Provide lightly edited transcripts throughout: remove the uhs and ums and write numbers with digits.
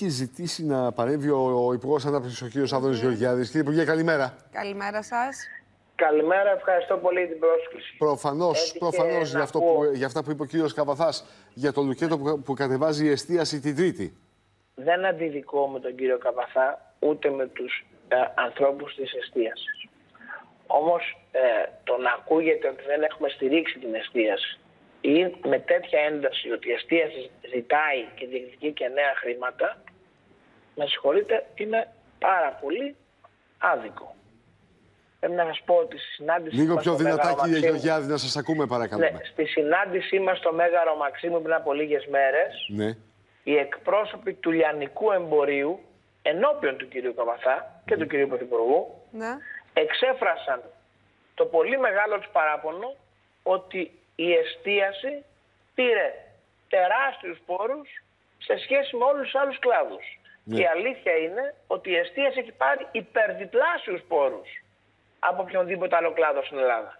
έχει ζητήσει να παρέμβει ο Υπουργός Ανάπτυξης, ο κ. Άδωνης Γεωργιάδης. Κύριε Υπουργέ, καλημέρα. Καλημέρα σας. Καλημέρα, ευχαριστώ πολύ την πρόσκληση. Προφανώς για αυτά που είπε ο κ. Καβαθάς, για το λουκέτο που κατεβάζει η εστίαση την Τρίτη. Δεν αντιδικώ με τον κύριο Καβαθά, ούτε με τους ανθρώπους της εστίασης. Όμως το να ακούγεται ότι δεν έχουμε στηρίξει την εστίαση ή με τέτοια ένταση ότι η εστίαση ζητάει και διεκδικεί και νέα χρήματα, με συγχωρείτε, είναι πάρα πολύ άδικο. Πρέπει να σας πω ότι στη συνάντηση... Λίγο πιο δυνατά, κύριε Γεωργιάδη, να σας ακούμε, παρακαλώ. Ναι, στη συνάντησή μας στο Μέγαρο Μαξίμου πριν από λίγες μέρες, ναι, οι εκπρόσωποι του λιανικού εμπορίου, ενώπιον του κυρίου Καβαθά και του κυρίου Πρωθυπουργού, Ναι. εξέφρασαν το πολύ μεγάλο τους παράπονο ότι η εστίαση πήρε τεράστιους πόρους σε σχέση με όλους τους άλλους κλάδους. Ναι. Και η αλήθεια είναι ότι η εστίαση έχει πάρει υπερδιπλάσιους πόρους από οποιονδήποτε άλλο κλάδο στην Ελλάδα.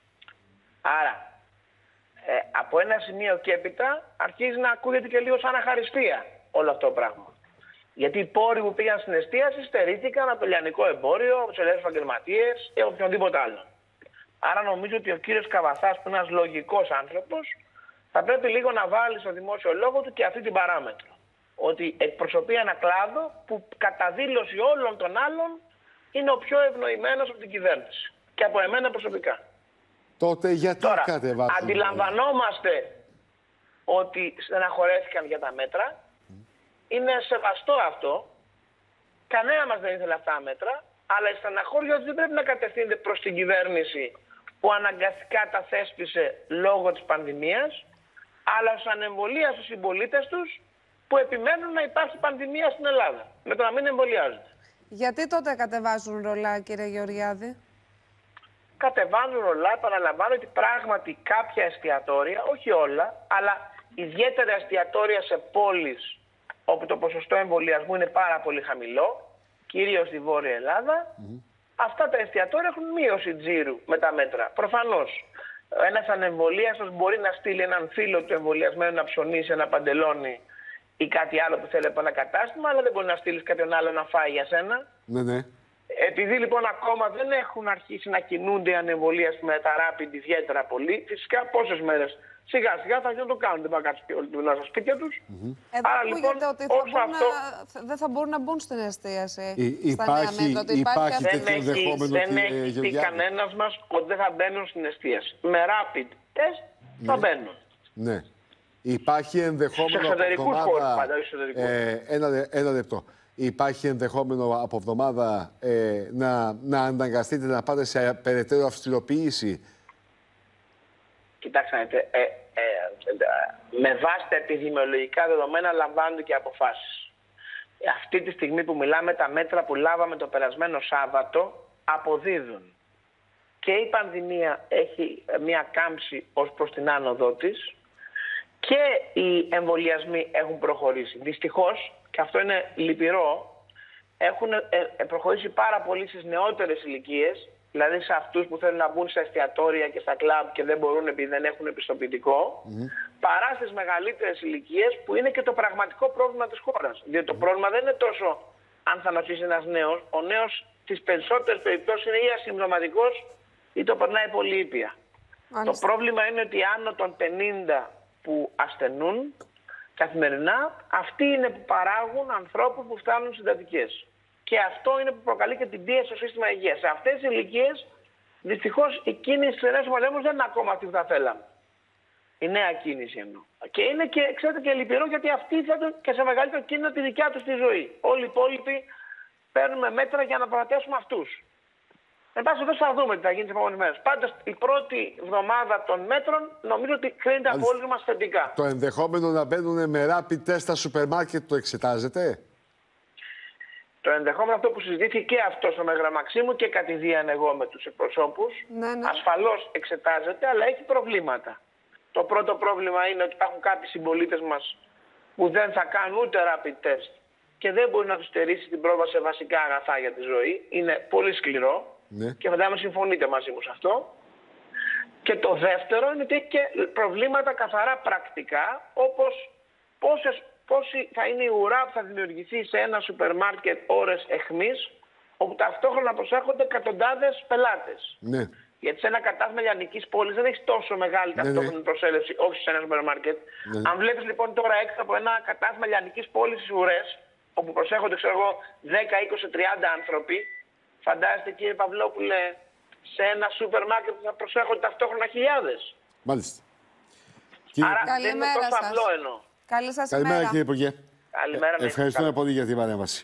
Άρα, από ένα σημείο και έπειτα αρχίζει να ακούγεται και λίγο σαν αχαριστία όλο αυτό το πράγμα. Γιατί οι πόροι που πήγαν στην εστίαση στερήθηκαν από το λιανικό εμπόριο, από τους ελεύθερους επαγγελματίες ή από οποιονδήποτε άλλο. Άρα νομίζω ότι ο κύριος Καβαθάς, που είναι ένας λογικός άνθρωπος, θα πρέπει λίγο να βάλει στο δημόσιο λόγο του και αυτή την παράμετρο. Ότι εκπροσωπεί ένα κλάδο που κατά δήλωση όλων των άλλων είναι ο πιο ευνοημένος από την κυβέρνηση. Και από εμένα προσωπικά. Τότε γιατί Τώρα, κατεβάσουν? αντιλαμβανόμαστε ότι στεναχωρέθηκαν για τα μέτρα. Είναι σεβαστό αυτό. Κανένα μας δεν ήθελε αυτά τα μέτρα. Αλλά η στεναχώρια δεν πρέπει να κατευθύνεται προς την κυβέρνηση που αναγκαστικά τα θέσπισε λόγω της πανδημίας, αλλά στους ανεμβολίαστους συμπολίτες τους που επιμένουν να υπάρχει πανδημία στην Ελλάδα, με το να μην εμβολιάζονται. Γιατί τότε κατεβάζουν ρολά, κύριε Γεωργιάδη? Κατεβάζουν ρολά, επαναλαμβάνω ότι πράγματι κάποια εστιατόρια, όχι όλα, αλλά ιδιαίτερα εστιατόρια σε πόλεις όπου το ποσοστό εμβολιασμού είναι πάρα πολύ χαμηλό, κυρίως στη Βόρεια Ελλάδα, αυτά τα εστιατόρια έχουν μείωση τζίρου με τα μέτρα. Προφανώς, ένας ανεμβολίαστος μπορεί να στείλει έναν φίλο του εμβολιασμένου να ψωνίσει ένα παντελόνι ή κάτι άλλο που θέλει από ένα κατάστημα, αλλά δεν μπορεί να στείλει κάποιον άλλο να φάει για σένα. Ναι, ναι. Επειδή λοιπόν ακόμα δεν έχουν αρχίσει να κινούνται οι ανεμβολίαστοι με τα rapid ιδιαίτερα πολύ, φυσικά πόσες μέρες σιγά σιγά θα το κάνουν, δεν θα κάτσουν και όλοι στα σπίτια τους. Άρα λοιπόν ότι δεν θα μπορούν να μπουν στην εστίαση. Δεν έχει πει κανένας μας ότι δεν θα μπαίνουν στην εστίαση. Με rapid test θα μπαίνουν. Ναι. Υπάρχει ενδεχόμενο από εβδομάδα... Ένα λεπτό. Υπάρχει ενδεχόμενο από εβδομάδα να αναγκαστείτε να πάτε σε περαιτέρω αυστηροποίηση? Κοιτάξτε, με βάση τα επιδημιολογικά δεδομένα λαμβάνονται και αποφάσεις. Αυτή τη στιγμή που μιλάμε, τα μέτρα που λάβαμε το περασμένο Σάββατο αποδίδουν. Και η πανδημία έχει μια κάμψη ως προς την άνοδό της και οι εμβολιασμοί έχουν προχωρήσει. Δυστυχώς, και αυτό είναι λυπηρό, έχουν προχωρήσει πάρα πολύ στις νεότερες ηλικίες, δηλαδή σε αυτούς που θέλουν να μπουν στα εστιατόρια και στα κλαμπ και δεν μπορούν επειδή δεν έχουν πιστοποιητικό, παρά στις μεγαλύτερες ηλικίες που είναι και το πραγματικό πρόβλημα της χώρας. Διότι το πρόβλημα δεν είναι τόσο αν θα νοσήσει ένας νέος. Ο νέος στις περισσότερες περιπτώσεις είναι ή ασυμπτωματικός ή το περνάει πολύ ήπια. Το πρόβλημα είναι ότι άνω των 50 που ασθενούν καθημερινά, αυτοί είναι που παράγουν ανθρώπους που φτάνουν συντατικές. Και αυτό είναι που προκαλεί και την πίεση στο σύστημα υγείας. Σε αυτές τις ηλικίες, δυστυχώς, η κίνηση του ενός πολέμου δεν είναι ακόμα αυτή που θα θέλαμε. Η νέα κίνηση εννοώ. Και είναι και, ξέρετε, και λυπηρό γιατί αυτοί θέτουν και σε μεγαλύτερο κίνδυνο τη δικιά τους τη ζωή. Όλοι οι υπόλοιποι παίρνουμε μέτρα για να προστατεύσουμε αυτούς. Εν πάση περιπτώσει, θα δούμε τι θα γίνει τις επόμενες μέρες. Πάντως, η πρώτη εβδομάδα των μέτρων νομίζω ότι κρίνεται από όλους μας θετικά. Το ενδεχόμενο να μπαίνουν με rapid test στα σούπερ μάρκετ το εξετάζετε? Το ενδεχόμενο αυτό που συζητήθηκε και αυτό στο Μέγαρο Μαξίμου και κατηδίαν εγώ με τους εκπροσώπους, ασφαλώς εξετάζεται, αλλά έχει προβλήματα. Το πρώτο πρόβλημα είναι ότι υπάρχουν κάποιοι συμπολίτες μας που δεν θα κάνουν ούτε rapid test και δεν μπορεί να τους στερήσει την πρόσβαση σε βασικά αγαθά για τη ζωή. Είναι πολύ σκληρό και φαντάζομαι συμφωνείτε μαζί μου σε αυτό. Και το δεύτερο είναι ότι έχει και προβλήματα καθαρά πρακτικά, όπως πόση θα είναι η ουρά που θα δημιουργηθεί σε ένα σούπερ μάρκετ ώρες εχμής, όπου ταυτόχρονα προσέρχονται εκατοντάδες πελάτες. Ναι. Γιατί σε ένα κατάστημα λιανικής πόλης δεν έχει τόσο μεγάλη ταυτόχρονη προσέλευση, όχι σε ένα σούπερ μάρκετ. Ναι. Αν βλέπεις λοιπόν τώρα έξω από ένα κατάστημα λιανικής πόλης τις ουρές, όπου προσέχονται, ξέρω εγώ, 10, 20, 30 άνθρωποι, φαντάζεστε, κύριε Παυλόπουλε, σε ένα σούπερ μάρκετ που θα προσέχονται ταυτόχρονα χιλιάδες. Μάλιστα. Άρα δεν είναι Καλημέρα τόσο σας. απλό εννοώ. Καλή σας Καλημέρα, ημέρα. κύριε Υπουργέ. Καλημέρα. Ευχαριστούμε πολύ για την παρέμβαση.